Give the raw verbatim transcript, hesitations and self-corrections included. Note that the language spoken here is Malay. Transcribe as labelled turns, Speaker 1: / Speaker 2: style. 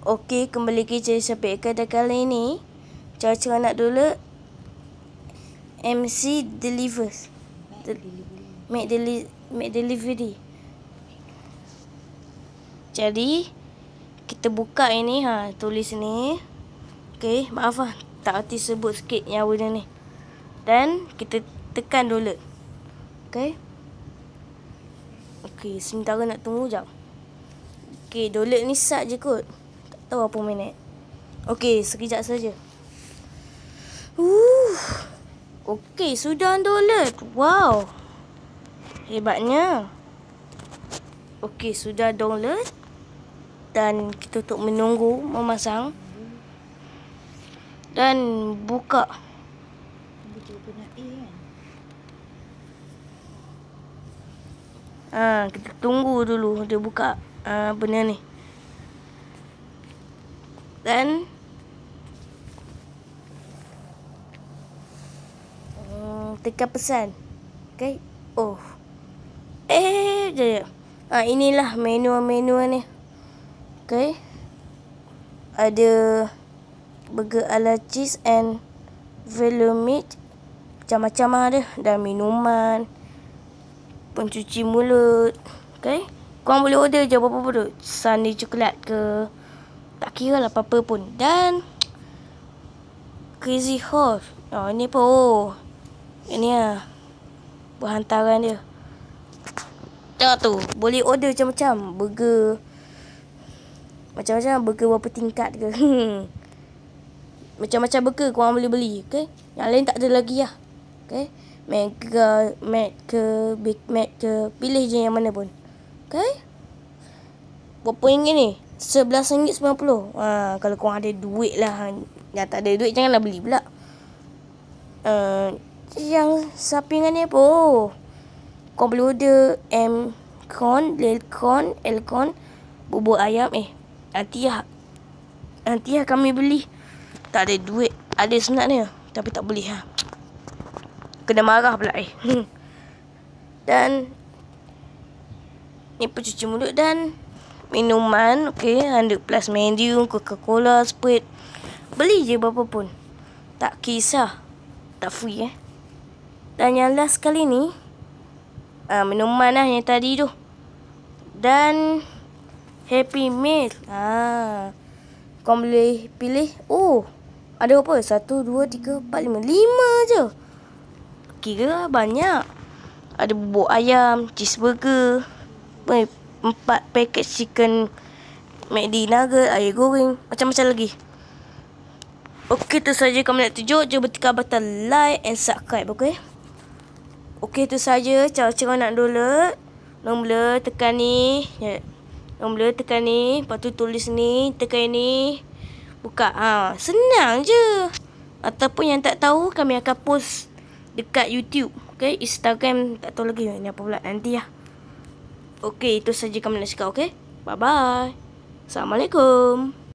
Speaker 1: Okey, kembali ke cerita Syafie. Pada kali ini, cara-cara nak download M C delivers. Make deli make delivery. Jadi, kita buka ini, ha, tulis ni. Okey, maaf lah, tak erti sebut sikit yang benda ni. Dan kita tekan download. Okey. Okey, sementara nak tunggu jap. Okey, download ni sat je kot. Tak tahu apa minit. Okey, sekejap saja. Uh. Okey, sudah download. Wow. Hebatnya. Okey, sudah download. Dan kita untuk menunggu memasang. Dan buka. Ah, kita tunggu dulu dia buka ah, benda ni. Dan um, tekan pesan. Okey. Oh. Eh, je. Ah, inilah menu-menu ni. Okey. Ada burger ala cheese and value meat. Macam-macam ada. Dan minuman. Pencuci mulut. Okey. Korang boleh order je apa-apa pun. Sundae coklat ke. Tak kira lah apa-apa pun. Dan Crazy Horse. Oh, ini apa? Oh. Ini lah. Berhantaran dia. Tengok tu. Boleh order macam-macam. Burger. Macam-macam burger berapa tingkat ke. Macam-macam burger korang boleh beli. Okay. Yang lain tak ada lagi lah. Okay. Mega, Mac ke, Big Mac ke. Pilih je yang mana pun. Okay. Berapa ringgit ni? sebelas ringgit sembilan puluh. Ha, kalau korang ada duit lah. Yang tak ada duit janganlah beli pula. Uh, yang sampingan ni apa? Oh. Korang boleh order M-Con, Lelcon, Elcon, bubur ayam. Eh, nanti lah. Nanti lah kami beli. Tak ada duit. Ada sebenarnya. Tapi tak boleh lah. Kena marah pula eh. Dan ni pencuci mulut dan minuman. Okay, one hundred plus menu, Coca-Cola, Sprite. Beli je berapa pun. Tak kisah. Tak free eh. Dan yang last kali ni, ah, minuman lah yang tadi tu. Dan Happy Meal. Ah, kau boleh pilih. Oh, ada apa? Satu, dua, tiga, empat, lima. Lima je. Kira banyak. Ada bubur ayam, cheeseburger, empat paket chicken McD nugget, air goreng, macam-macam lagi. Okey, tu saja kami nak tunjuk. Cuba tekan button like and subscribe, okey? Okey, tu saja cara-cara nak download. Nombor tekan ni. Ya. Nombor tekan ni, lepas tu tulis ni, tekan ni. Buka. Ha, senang je. Ataupun yang tak tahu, kami akan post dekat YouTube. Okay, Instagram tak tahu lagi ni apa pula, nanti lah. Okay, itu saja kami nak cakap. Okay, bye bye. Assalamualaikum.